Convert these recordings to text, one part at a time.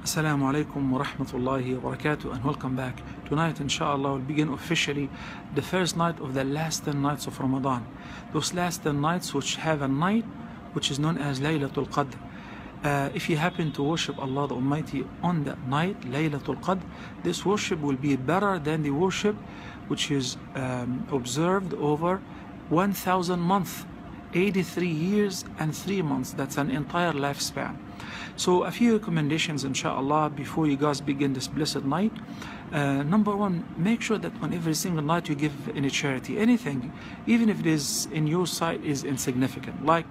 Assalamu alaikum wa rahmatullahi wa barakatuh, and welcome back. Tonight, inshallah, we'll begin officially the first night of the last 10 nights of Ramadan. Those last 10 nights which have a night which is known as Laylatul Qadr. If you happen to worship Allah the Almighty on that night, Laylatul Qadr, this worship will be better than the worship which is observed over 1,000 months, 83 years and 3 months. That's an entire lifespan. So a few recommendations, inshallah, before you guys begin this blessed night. Number one, make sure that on every single night you give any charity, anything, even if it is in your sight is insignificant, like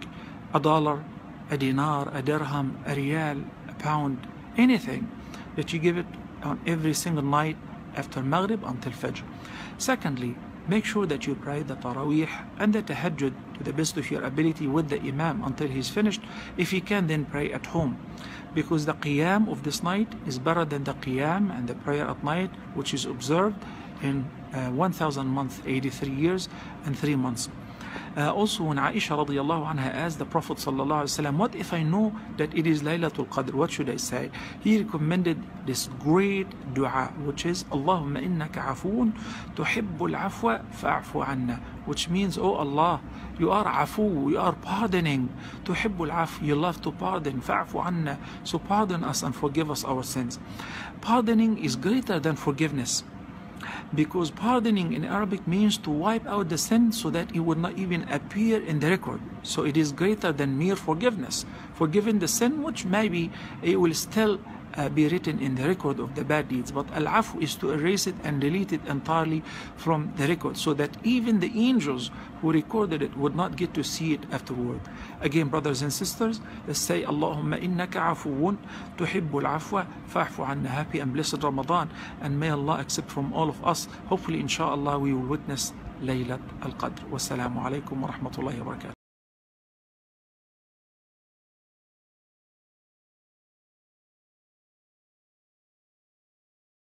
$1, a dinar, a dirham, a riyal, a pound, anything that you give it on every single night after Maghrib until Fajr. Secondly, make sure that you pray the Taraweeh and the Tahajjud to the best of your ability with the Imam until he's finished. If you can, then pray at home, because the Qiyam of this night is better than the Qiyam and the prayer at night which is observed in 1,000 months, 83 years and 3 months. Also, when Aisha radiallahu anha asked the Prophet sallallahu alaihi wasallam, what if I know that it is Laylatul Qadr, what should I say? He recommended this great dua, which is Allahumma innaka afoon tuhibbul afwa fa'afu anna, which means, oh Allah, you are afu, you are pardoning, tuhibbul afw, you love to pardon, fa'afu anna, so pardon us and forgive us our sins. Pardoning is greater than forgiveness, because pardoning in Arabic means to wipe out the sin so that it would not even appear in the record. So it is greater than mere forgiveness. Forgiving the sin, which maybe it will still be written in the record of the bad deeds, but al-afu is to erase it and delete it entirely from the record, so that even the angels who recorded it would not get to see it afterward. Again, brothers and sisters, let's say Allahumma innaka afuun tuhibbul afwa fa'fu anna. Happy and blessed Ramadan, and may Allah accept from all of us. Hopefully, inshallah, we will witness Laylat al-Qadr. Wassalamu alaikum wa rahmatullahi wa barakatuh.